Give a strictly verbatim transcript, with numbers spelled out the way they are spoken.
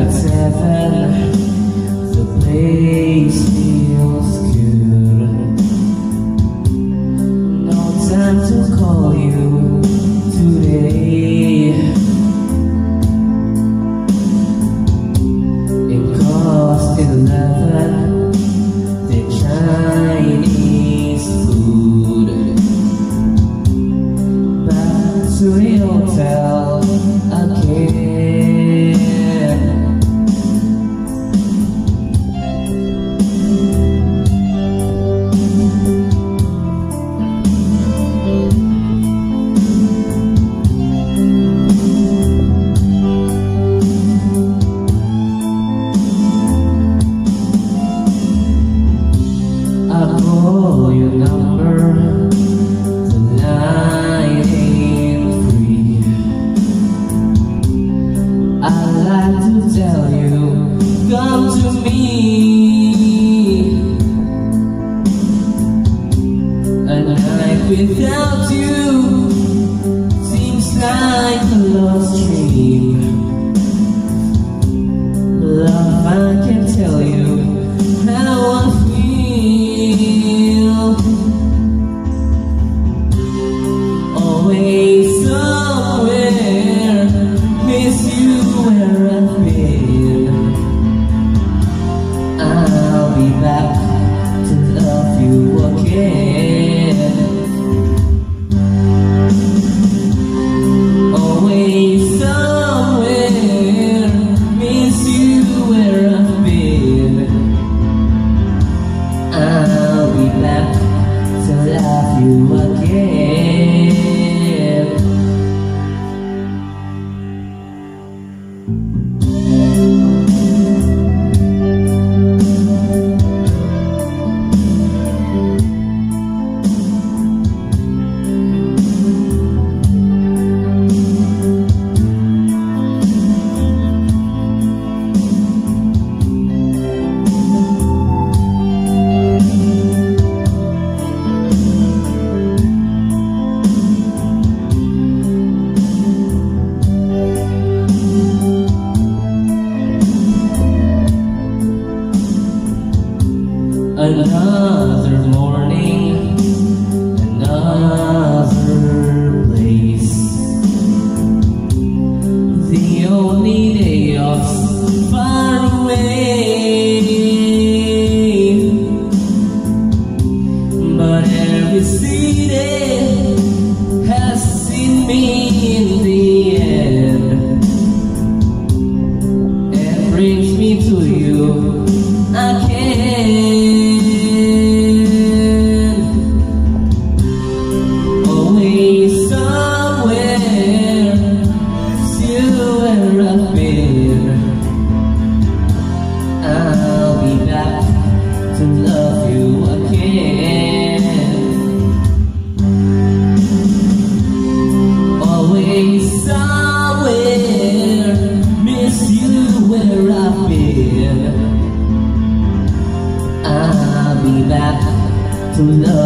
at seven, the place feels good. No time to call you today. It cost eleven, the Chinese food. Back to the hotel again. I call your number, the line ain't free. I'd like to tell you, come to me. A night without you seems like a lost dream. Love, I can tell you how I feel. Always somewhere, miss you where I've been. I'll be back to love you again. Always somewhere, miss you where I've been. I'll be back to love you again. Another morning, another place. The only day off far away. But every city has seen me in the end, and brings me to you again. I'll be back to love you again. Always somewhere, miss you where I've been. I'll be back to love